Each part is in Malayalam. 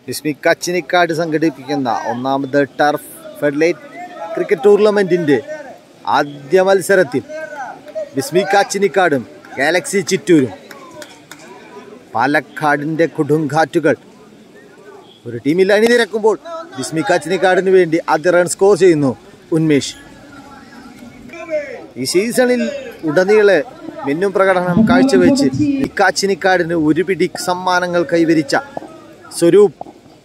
വിസ്മിക്കാച്ചിനിക്കാട് സംഘടിപ്പിക്കുന്ന ഒന്നാമത് ടർഫ് ഫെഡറേറ്റ് ക്രിക്കറ്റ് ടൂർണമെന്റിന്റെ ആദ്യ മത്സരത്തിൽ വിസ്മിക്കാച്ചിനിക്കാടും ഗാലക്സി ചിറ്റൂരും പാലക്കാടിന്റെ കൊടുങ്കാറ്റുകൾ ഒരു ടീമിൽ അണിനിരക്കുമ്പോൾ വിസ്മിക്കാച്ചിനിക്കാടിന് വേണ്ടി ആദ്യ റൺ സ്കോർ ചെയ്യുന്നു ഉന്മേഷ്. ഈ സീസണിൽ ഉടനീളെ മിന്നും പ്രകടനം കാഴ്ചവെച്ച് വിസ്മിക്കാച്ചിനിക്കാടിന് ഒരു പിടി സമ്മാനങ്ങൾ കൈവരിച്ച സ്വരൂപ്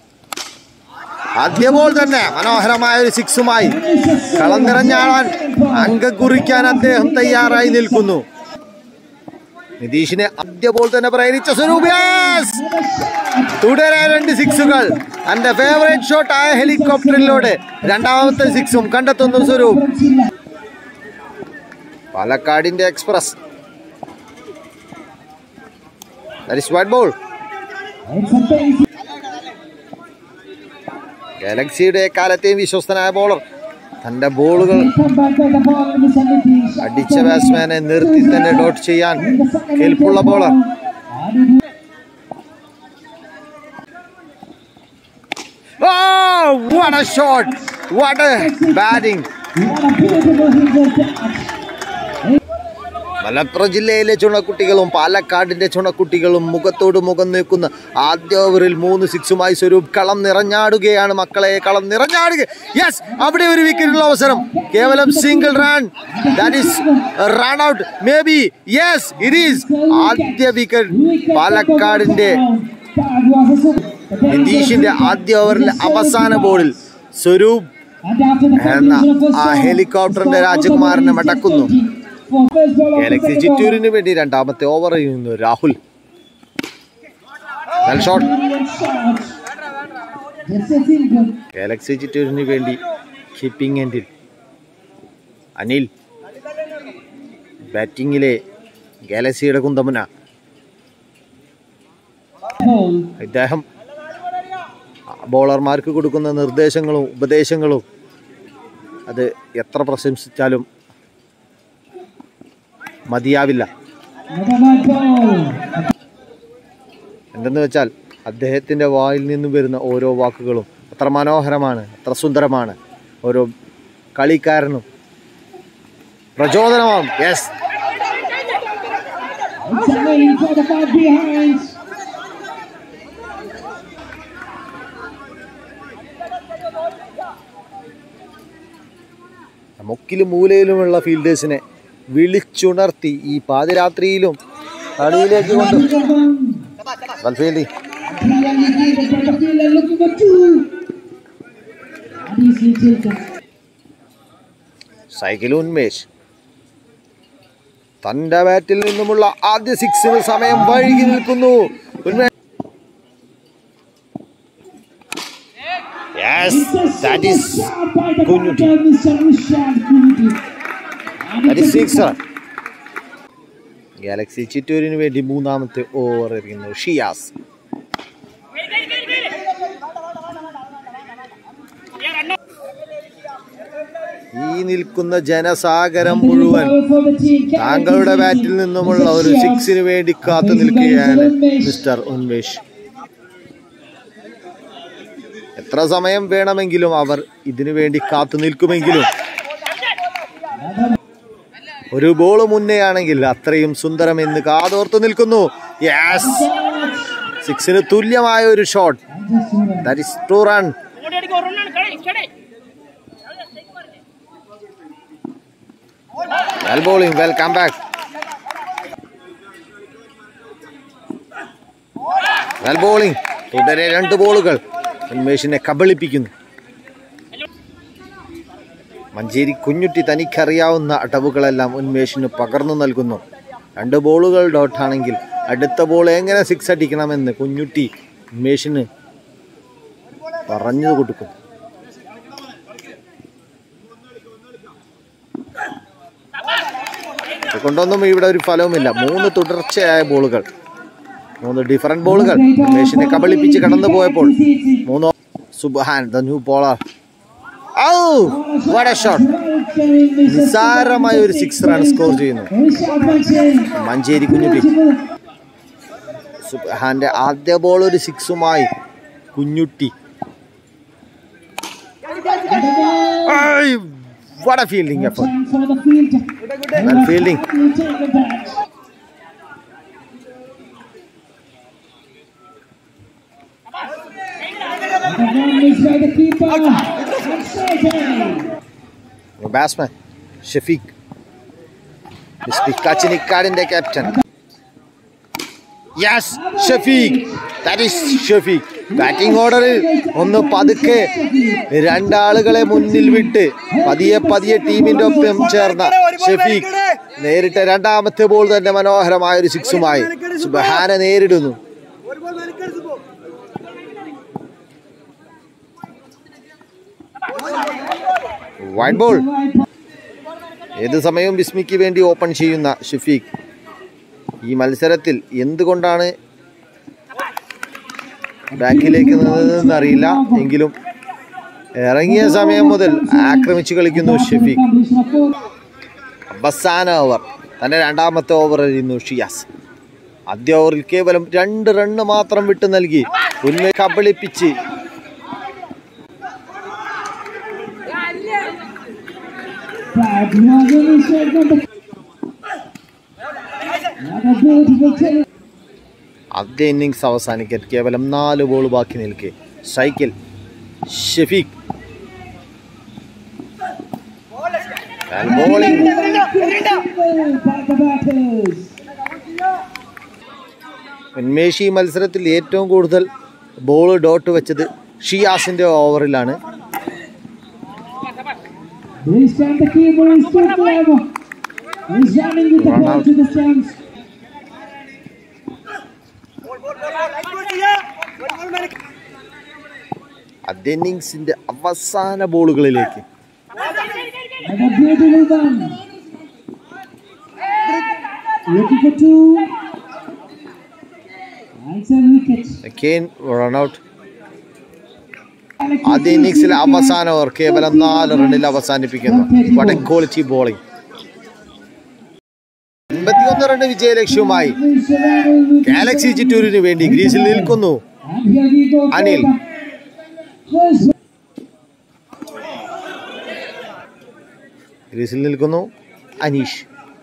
ആദ്യ ബോൾ തന്നെ മനോഹരമായ ഒരു സിക്സുമായി കളം നിറഞ്ഞാടാൻ അംഗം കുറിക്കാൻ അദ്ദേഹം തയ്യാറായി നിൽക്കുന്നു. നിതീഷിനെ ആദ്യ ബോൾ തന്നെ പ്രേരിച്ച സ്വരൂപ് തുടരെ 2 സിക്സുകൾ. തന്റെ ഫേവറേറ്റ് ഷോട്ട് ആയ ഹെലികോപ്റ്ററിലൂടെ രണ്ടാമത്തെ സിക്സും കണ്ടെത്തുന്നു സ്വരൂപ്. പാലക്കാടിന്റെ എക്സ്പ്രസ് വൈഡ് ബോൾ. ഗാലക്സിയുടെ കാലത്തെയും വിശ്വസ്തനായ ബോളർ തന്റെ ബോളുകൾ അടിച്ച ബാറ്റ്സ്മാനെ നിർത്തി തന്നെ ഡോട്ട് ചെയ്യാൻ കെൽപ്പുള്ള bowler. What a shot! What a batting! Malappuram ജില്ലയിലെ ചുണക്കുട്ടികളും പാലക്കാടിന്റെ ചുണക്കുട്ടികളും മുഖത്തോട് മുഖം നിൽക്കുന്ന ആദ്യ ഓവറിൽ 3 സിക്സുമായി സ്വരൂപ് കളം നിറഞ്ഞാടുകയാണ്. മക്കളെ, കളം നിറഞ്ഞാടുക. യെസ്, അവിടെ ഒരു വിക്കറ്റിനുള്ള അവസരം. കേവലം single run. That is run out may be. Yes, it is. ആദ്യ വിക്കറ്റ് പാലക്കാടിന്റെ. നിതീഷിന്റെ ആദ്യ ഓവറിലെ അവസാന ബോളിൽ സ്വരൂപ് എന്ന ആ ഹെലികോപ്റ്ററിന്റെ രാജകുമാരനെ മടക്കുന്നു. ഗാലക്സി ചിറ്റൂരിന് വേണ്ടി രണ്ടാമത്തെ ഓവർ ചെയ്യുന്നു രാഹുൽ. ഷോട്ട്. ഗാലക്സി ചിറ്റൂരിന് വേണ്ടി കീപ്പിംഗ് എൻഡിൽ അനിൽ. ബാറ്റിംഗിലെ ഗാലക്സിയുടെ കുന്തമുന. ഇദ്ദേഹം ബോളർമാർക്ക് കൊടുക്കുന്ന നിർദ്ദേശങ്ങളും ഉപദേശങ്ങളും അത് എത്ര പ്രശംസിച്ചാലും മതിയാവില്ല. എന്തെന്ന് വെച്ചാൽ അദ്ദേഹത്തിൻ്റെ വായിൽ നിന്നും വരുന്ന ഓരോ വാക്കുകളും അത്ര മനോഹരമാണ്, അത്ര സുന്ദരമാണ്. ഓരോ കളിക്കാരനും പ്രചോദനമാകും. യെസ്, മുക്കിലും മൂലയിലുമുള്ള ഫീൽഡേഴ്സിനെ വിളിച്ചുണർത്തി ഈ പാതിരാത്രിയിലും കളിയിലേക്ക് കൊണ്ട് സൈക്കിൾ ഉന്മേഷ് തന്റെ ബാറ്റിൽ നിന്നുമുള്ള ആദ്യ സിക്സിന് സമയം വൈകി നിൽക്കുന്നു. Yes, that is Kunyuti. That is sixer. Galaxy ചിറ്റൂരിന് വേണ്ടി മൂന്നാമത്തെ ഓവർ എറിയുന്നു ഷിയാസ്. ഈ നിൽക്കുന്ന ജനസാഗരം മുഴുവൻ താങ്കളുടെ ബാറ്റിൽ നിന്നുമുള്ള ഒരു സിക്സിന് വേണ്ടി കാത്തു നിൽക്കുകയാണ് മിസ്റ്റർ ഉന്മേഷ്. എത്ര സമയം വേണമെങ്കിലും അവർ ഇതിനു വേണ്ടി കാത്തു നിൽക്കുമെങ്കിലും ഒരു ബോൾ മുന്നെയാണെങ്കിൽ അത്രയും സുന്ദരമെന്ന് കാതോർത്തു നിൽക്കുന്നു. യെസ്, സിക്സിന് തുല്യമായ ഒരു shot. That is 2 run. Well bowling, welcome back. Well bowling. തുടരെ 2 ബോളുകൾ ഉന്മേഷിനെ കബളിപ്പിക്കുന്നു. മഞ്ചേരി കുഞ്ഞുട്ടി തനിക്കറിയാവുന്ന അടവുകളെല്ലാം ഉന്മേഷിന് പകർന്നു നൽകുന്നു. 2 ബോളുകൾ ഡോട്ടാണെങ്കിൽ അടുത്ത ബോൾ എങ്ങനെ സിക്സ് അടിക്കണമെന്ന് കുഞ്ഞുട്ടി ഉന്മേഷിന് പറഞ്ഞു കൊടുക്കും. അതുകൊണ്ടൊന്നും ഇവിടെ ഒരു ഫലവുമില്ല. 3 തുടർച്ചയായ ബോളുകൾ, 3 ഡിഫറൻറ്റ് ബോളുകൾ ഉന്മേഷിനെ കബളിപ്പിച്ച് കടന്നു പോയപ്പോൾ 3 Subhan the new bowler. What a shot. നിസ്സാരമായ ഒരു 6 റൺ സ്കോർ ചെയ്യുന്നു മഞ്ചേരി കുഞ്ഞുട്ടി. സുബ്ഹാന്റെ ആദ്യ ബോൾ ഒരു സിക്സുമായി Kunjutty. What a fielding effort. Well fielding. Batsman Shafiq. Kachinikkadinte captain. Yes, Shafiq. That is Shafiq. Batting order ഒന്ന് പതുക്കെ രണ്ടാളുകളെ മുന്നിൽ വിട്ട് പതിയെ ടീമിന്റെ ഒപ്പം ചേർന്ന ഷഫീഖ് നേരിട്ട രണ്ടാമത്തെ ബോൾ തന്നെ മനോഹരമായ ഒരു സിക്സുമായി സുബ്ഹാന നേരിടുന്നു. Wide ball. ഏത് സമയവും ബിസ്മിക്ക് വേണ്ടി ഓപ്പൺ ചെയ്യുന്ന ഷഫീഖ് ഈ മത്സരത്തിൽ എന്തുകൊണ്ടാണ് ബാക്കിലേക്ക് നിന്നതെന്ന് അറിയില്ല, എങ്കിലും ഇറങ്ങിയ സമയം മുതൽ ആക്രമിച്ചു കളിക്കുന്നു ഷഫീഖ്. അവസാന ഓവർ, തൻ്റെ രണ്ടാമത്തെ ഓവർ എറിയുന്നു ഷിയാസ്. ആദ്യ ഓവറിൽ കേവലം 2 റണ്ണ് മാത്രം വിട്ടു നൽകി ഉന്മേ കബളിപ്പിച്ച് ആദ്യ ഇന്നിങ്സ് അവസാനിക്കാൻ കേവലം 4 ബോൾ ബാക്കി നിൽക്കെ സൈക്കിൾ ഷഫീഖ്. ഉന്മേഷ് ഈ മത്സരത്തിൽ ഏറ്റവും കൂടുതൽ ബോൾ ഡോട്ട് വെച്ചത് ഷിയാസിന്റെ ഓവറിലാണ്. ആദ്യ ഇന്നിങ്സിന്റെ അവസാന ബോളുകളിലേക്ക് ആദ്യ ഇന്നിങ്സിലെ അവസാന ഓവർ കേവലം 4 റണ്ണിൽ അവസാനിപ്പിക്കുന്നു. What a quality bowling. 81 റണ്ണ് വിജയലക്ഷ്യവുമായി ഗാലക്സി ചിറ്റൂരിന് വേണ്ടി ഗ്രീസിൽ നിൽക്കുന്നു അനിൽ. ഗ്രീസിൽ നിൽക്കുന്നു അനീഷ്.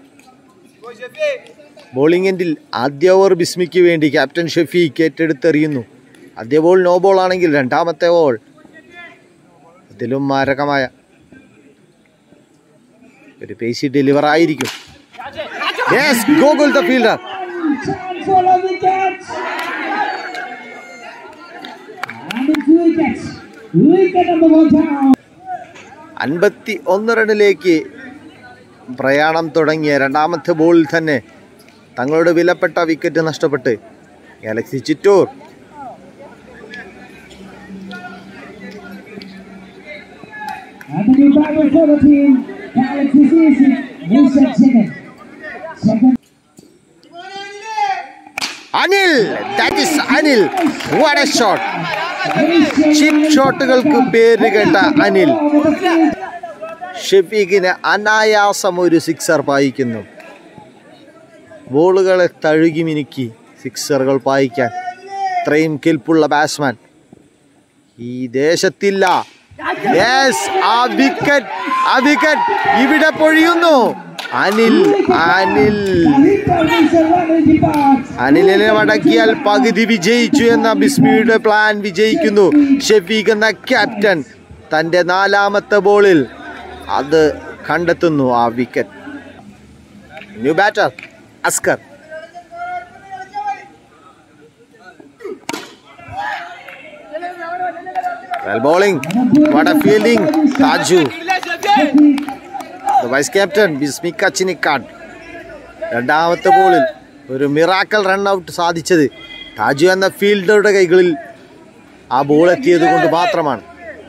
ബോളിംഗ് എൻഡിൽ ആദ്യ ഓവർ ബിസ്മിക്ക് വേണ്ടി ക്യാപ്റ്റൻ ഷഫീഖ് ഏറ്റെടുത്തെറിയുന്നു. ആദ്യ ബോൾ നോ ബോൾ ആണെങ്കിൽ രണ്ടാമത്തെ ബോൾ അതിലും മാരകമായ ഒരു പേസി ഡെലിവർ ആയിരിക്കും. Yes, Gogol the fielder. 51 റണ്ണിലേക്ക് പ്രയാണം തുടങ്ങിയ രണ്ടാമത്തെ ബോളിൽ തന്നെ തങ്ങളുടെ വിലപ്പെട്ട വിക്കറ്റ് നഷ്ടപ്പെട്ട് Galaxy Chittur. Anil, that is Anil. What a shot. Chip ഷോട്ടുകൾക്ക് പേര് കേട്ട അനിൽ ഷഫീഖിന് അനായാസം ഒരു സിക്സർ പായിക്കുന്നു. ബോളുകളെ തഴുകി മിനുക്കി സിക്സറുകൾ പായിക്കാൻ ഇത്രയും കെൽപ്പുള്ള ബാറ്റ്സ്മാൻ ഈ ദേശത്തില്ല. യെസ്, ആ വിക്കറ്റ് ഇവിടെ പൊഴിയുന്നു. അനിലിനെ മടക്കിയാൽ പകുതി വിജയിച്ചു എന്ന ബിസ്മിയുടെ പ്ലാൻ വിജയിക്കുന്നു. ഷഫീഖ് എന്ന ക്യാപ്റ്റൻ തൻ്റെ 4ാമത്തെ ബോളിൽ അത് കണ്ടെത്തുന്നു, ആ wicket. New batter Askar. Well bowling, what a fielding, Taju. The vice captain, Bismi Kachinikkad. രണ്ടാമത്തെ ബോളിൽ ഒരു മിറാക്കൽ റൺ ഔട്ട് സാധിച്ചത് താജു എന്ന ഫീൽഡറുടെ കൈകളിൽ ആ ബോൾ എത്തിയത് കൊണ്ട് മാത്രമാണ്.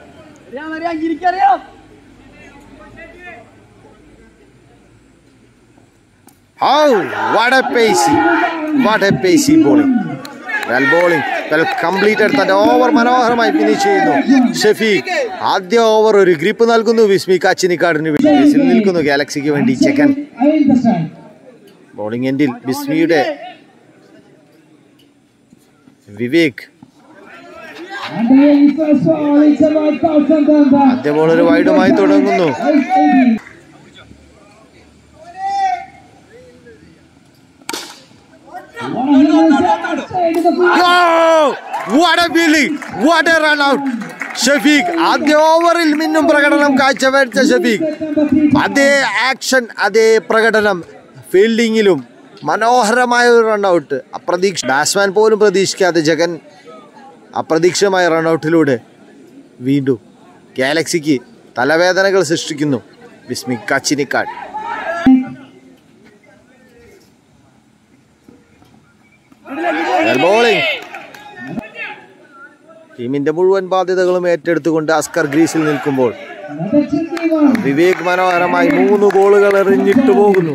Oh, what a pacey bowling. Well bowling, well completed. തന്റെ ഓവർ മനോഹരമായി ഫിനിഷ് ചെയ്യുന്നു ഷഫീഖ്. ആദ്യ ഓവർ ഒരു ഗ്രിപ്പ് നൽകുന്നു ബിസ്മി കച്ചിനിക്കാടിന് വേണ്ടി. നിൽക്കുന്നു ഗാലക്സിക്ക് വേണ്ടി ചെക്കൻ. ബോളിംഗ് എൻഡിൽ ബിസ്മിയുടെ വിവേക്. ആദ്യ ബോൾ ഒരു വൈഡുമായി തുടങ്ങുന്നു. What a feeling! What a run out! Shafeeq ആദ്യ ഓവറിൽ മിന്നും പ്രകടനം കാഴ്ചവെച്ച ഷഫീഖ്. അതേ ആക്ഷൻ, അതേ പ്രകടനം ഫീൽഡിങ്ങിലും. മനോഹരമായ ഒരു റൺഔട്ട്. ബാറ്റ്സ്മാൻ പോലും പ്രതീക്ഷിക്കാതെ ജഗൻ അപ്രതീക്ഷിതമായ റൺഔട്ടിലൂടെ വീണ്ടും ഗാലക്സിക്ക് തലവേദനകൾ സൃഷ്ടിക്കുന്നു വിസ്മി കച്ചിനിക്കാട്. ബോളിംഗ്. ടീമിന്റെ മുഴുവൻ ബാധ്യതകളും ഏറ്റെടുത്തുകൊണ്ട് അസ്കർ ഗ്രീസിൽ നിൽക്കുമ്പോൾ വിവേക് മനോഹരമായി 3 ബോളുകൾ എറിഞ്ഞിട്ട് പോകുന്നു.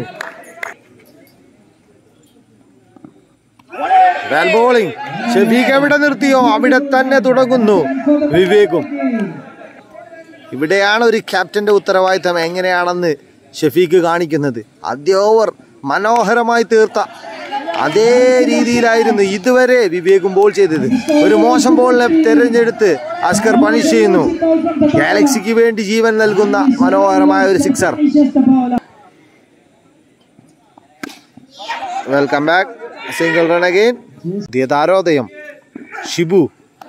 ബോളിംഗ്. ഷഫീഖ് എവിടെ നിർത്തിയോ അവിടെ തന്നെ തുടങ്ങുന്നു വിവേകും. ഇവിടെയാണ് ഒരു ക്യാപ്റ്റന്റെ ഉത്തരവാദിത്തം എങ്ങനെയാണെന്ന് ഷഫീഖ് കാണിക്കുന്നത്. ആദ്യ ഓവർ മനോഹരമായി തീർത്ത അതേ രീതിയിലായിരുന്നു ഇതുവരെ വിവേകും ബോൾ ചെയ്തത്. ഒരു മോശം ബോളിനെ തെരഞ്ഞെടുത്ത് അസ്കർ പണിഷ് ചെയ്യുന്നു. ഗാലക്സിക്ക് വേണ്ടി ജീവൻ നൽകുന്ന മനോഹരമായ ഒരു sixer. Welcome back. Single run again. താരോദയം ഷിബു.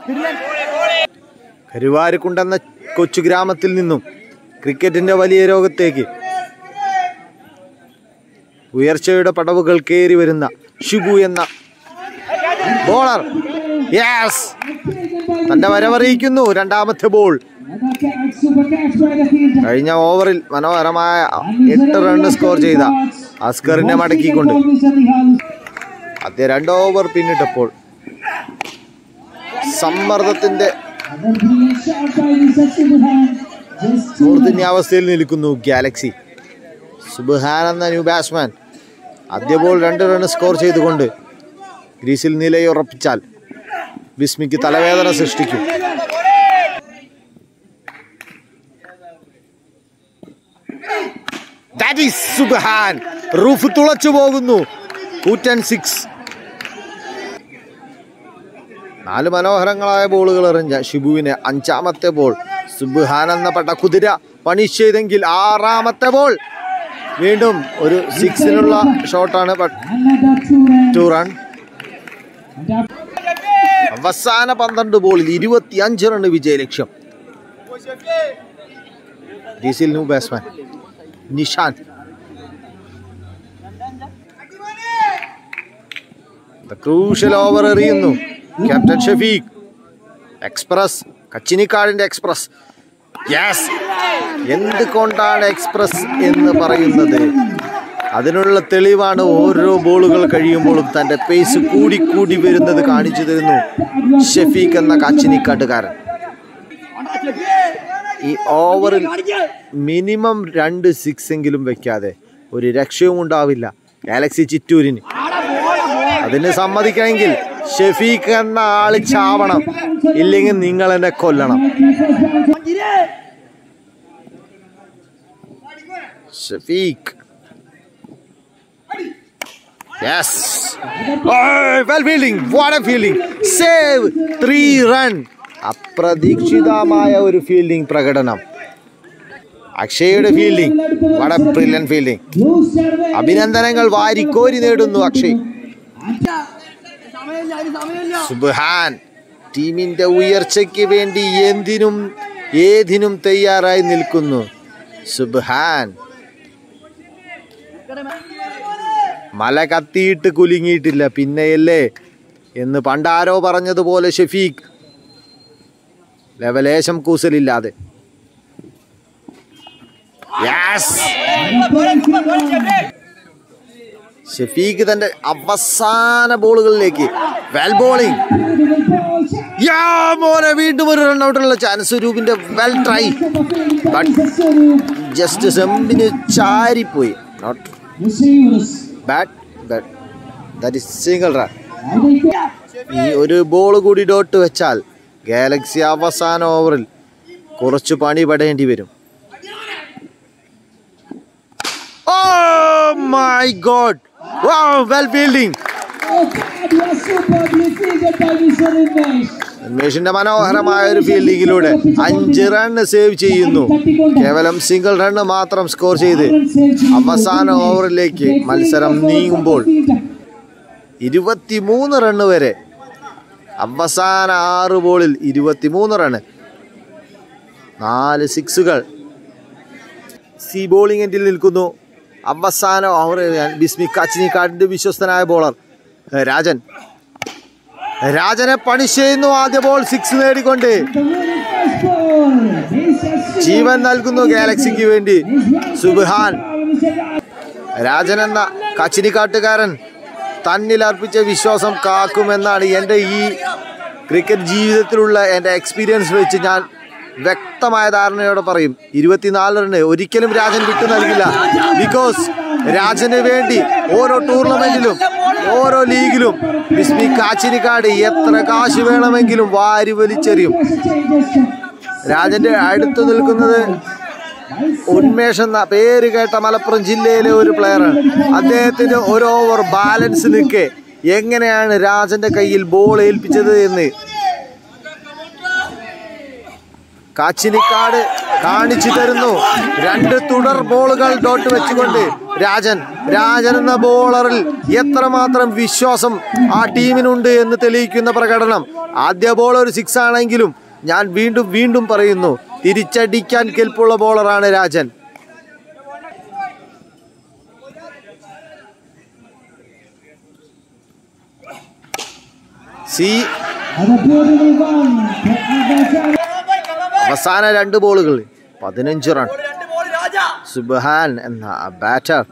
കരുവാരക്കുണ്ടെന്ന കൊച്ചു ഗ്രാമത്തിൽ നിന്നും ക്രിക്കറ്റിന്റെ വലിയ ലോകത്തേക്ക് ഉയർച്ചയുടെ പടവുകൾ കയറി വരുന്ന ഷിബു എന്ന ബോളർ. യെസ്, തന്റെ വരവറിയിക്കുന്നു. രണ്ടാമത്തെ ബോൾ. കഴിഞ്ഞ ഓവറിൽ മനോഹരമായ 8 റൺ സ്കോർ ചെയ്ത അസ്കറിനെ മടക്കിക്കൊണ്ട് ആദ്യ 2 ഓവർ പിന്നിട്ടപ്പോൾ സമ്മർദ്ദത്തിന്റെ മൂർധന്യാവസ്ഥയിൽ നിൽക്കുന്നു ഗാലക്സി. സുബ്ഹാൻ എന്ന ന്യൂ ബാറ്റ്സ്മാൻ ആദ്യ ബോൾ 2 റൺ സ്കോർ ചെയ്തുകൊണ്ട് ഗ്രീസിൽ നിലയുറപ്പിച്ചാൽ വിസ്മിക്ക് തലവേദന സൃഷ്ടിക്കും. That is Subhan. റൂഫ് തുളച്ചു പോകുന്നു. കൂറ്റൻ 6. 4 മനോഹരങ്ങളായ ബോളുകൾ എറിഞ്ഞ ഷിബുവിന് 5ാമത്തെ ബോൾ സുബ്ഹാൻ എന്ന പടക്കുതിര പണിഷ് ചെയ്തെങ്കിൽ 6ാമത്തെ ബോൾ വീണ്ടും ഒരു 6-നുള്ള ഷോട്ടാണ്. 2 റൺ. അവസാന 12 ബോളിൽ 25 റൺ വിജയലക്ഷ്യം. ഗ്രീസിൽ new batsman Nishan. Crucial over എറിയുന്നു ക്യാപ്റ്റൻ ഷഫീഖ്. എക്സ്പ്രസ്, കച്ചിനിക്കാടിന്റെ എക്സ്പ്രസ്. യെസ്, എന്തുകൊണ്ടാണ് എക്സ്പ്രസ് എന്ന് പറയുന്നത്? അതിനുള്ള തെളിവാണ് ഓരോ ബോളുകൾ കഴിയുമ്പോഴും തന്റെ പേസ് കൂടി കൂടി വരുന്നത് കാണിച്ചു തരുന്നു ഷഫീഖ് എന്ന കച്ചിനിക്കാട്ടുകാരൻ. ഈ ഓവറിൽ മിനിമം 2 6 എങ്കിലും വെക്കാതെ ഒരു രക്ഷയും ഉണ്ടാവില്ല ഗാലക്സി ചിറ്റൂരിന്. അതിന് സമ്മതിക്കണമെങ്കിൽ ഷഫീഖ് എന്ന ആള് ചാവണം, ഇല്ലെങ്കിൽ നിങ്ങൾ എന്നെ കൊല്ലണം. Shafeeq. Yes. Oh, well fielding. What a fielding. Save. 3 run. അപ്രതീക്ഷിതമായ ഒരു ഫീൽഡിംഗ് പ്രകടനം. അക്ഷയുടെ fielding. What a brilliant fielding. അഭിനന്ദനങ്ങൾ വാരിക്കോരി നേടുന്നു അക്ഷയ്. സുബ്ഹാൻ ടീമിന്റെ ഉയർച്ചയ്ക്ക് വേണ്ടി എന്തിനും ഏതിനും തയ്യാറായി നിൽക്കുന്നു സുബ്ഹാൻ. മല കത്തിയിട്ട് കുലുങ്ങിയിട്ടില്ല പിന്നെയല്ലേ എന്ന് പണ്ടാരോ പറഞ്ഞതുപോലെ ഷഫീഖ് ലെവലേശം കൂസലില്ലാതെ. ഷഫീഖ് തന്റെ അവസാന ബോളുകളിലേക്ക്. Well bowling. വീണ്ടും ഒരു റൺഔട്ടുള്ള ചാൻസ്. സ്വരൂപിന്റെ വെൽ ട്രൈ, ബട്ട് ജസ്റ്റ് സെമ്പിന് ചാരിപ്പോയി. Not bad, but that is single run. ഈ ഒരു ബോൾ കൂടി ഡോട്ട് വെച്ചാൽ ഗാലക്സി അവസാന ഓവറിൽ കുറച്ച് പണി പെടേണ്ടി വരും. Oh my God! Wow, well fielding. ഉന്മേഷിന്റെ മനോഹരമായ ഒരു ഫീൽഡിങ്ങിലൂടെ 5 റൺ സേവ് ചെയ്യുന്നു. കേവലം സിംഗിൾ റണ്ണ് മാത്രം സ്കോർ ചെയ്ത് അവസാന ഓവറിലേക്ക് മത്സരം നീങ്ങുമ്പോൾ 23 റണ്ണ് വരെ. അവസാന 6 ബോളിൽ 23 റണ്ണ്, 4 സിക്സുകൾ. സി ബോളിംഗ് എൻഡിൽ നിൽക്കുന്നു. അവസാന ഓവറിൽ ബിസ്മി കാച്ചിനിക്കാടിന്റെ വിശ്വസ്തനായ ബോളർ രാജനെ പണിഷ് ചെയ്യുന്നു. ആദ്യ ബോൾ 6 നേടിക്കൊണ്ട് ജീവൻ നൽകുന്നു ഗാലക്സിക്ക് വേണ്ടി സുബ്ഹാൻ. രാജൻ എന്ന കാച്ചിനിക്കാട്ടുകാരൻ തന്നിൽ അർപ്പിച്ച വിശ്വാസം കാക്കുമെന്നാണ് എൻ്റെ ഈ ക്രിക്കറ്റ് ജീവിതത്തിലുള്ള എൻ്റെ എക്സ്പീരിയൻസ് വെച്ച് ഞാൻ വ്യക്തമായ ധാരണയോടെ പറയും. 24 റണ്ണ് ഒരിക്കലും രാജൻ വിട്ടു നൽകില്ല. ബിക്കോസ് രാജന് വേണ്ടി ഓരോ ടൂർണമെന്റിലും ഓരോ ലീഗിലും ബിസ്മി കാച്ചിനിക്കാട് എത്ര കാശ് വേണമെങ്കിലും വാരി വലിച്ചെറിയും. രാജന്റെ അടുത്ത് നിൽക്കുന്നത് ഉന്മേഷ് എന്ന പേര് കേട്ട മലപ്പുറം ജില്ലയിലെ ഒരു പ്ലെയറാണ്. അദ്ദേഹത്തിന് ഒരു ഓവർ ബാലൻസ് നിൽക്കെ എങ്ങനെയാണ് രാജന്റെ കയ്യിൽ ബോൾ ഏൽപ്പിച്ചത് എന്ന് കാച്ചിനിക്കാട് കാണിച്ചു തരുന്നു. 2 തുടർ ബോളുകൾ ഡോട്ട് വെച്ചുകൊണ്ട് രാജൻ എന്ന ബോളറിൽ എത്രമാത്രം വിശ്വാസം ആ ടീമിനുണ്ട് എന്ന് തെളിയിക്കുന്ന പ്രകടനം. ആദ്യ ബോൾ ഒരു 6 ആണെങ്കിലും ഞാൻ വീണ്ടും പറയുന്നു, തിരിച്ചടിക്കാൻ കെൽപ്പുള്ള ബോളറാണ് രാജൻ. അവസാന 2 ബോളുകൾ 15 റൺ. സുബ്ഹാൻ എന്ന ബാറ്റർ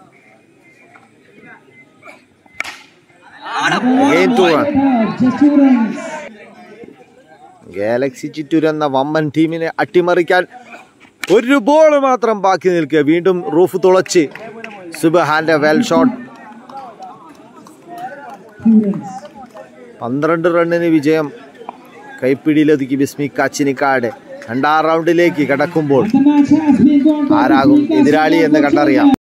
ഗാലക്സി ചിറ്റൂർ എന്ന വമ്പൻ ടീമിനെ അട്ടിമറിക്കാൻ 1 ബോൾ മാത്രം ബാക്കി നിൽക്കുക. വീണ്ടും റൂഫ് തുളച്ച് സുബ്ഹാന്റെ വെൽ ഷോട്ട്. 12 റണ്ണിന് വിജയം കൈപ്പിടിയിലൊതുക്കി ബിസ്മി കാച്ചിനിക്കാട് 2ാം റൗണ്ടിലേക്ക് കടക്കുമ്പോൾ ആരാകും എതിരാളി എന്ന് കണ്ടറിയാം.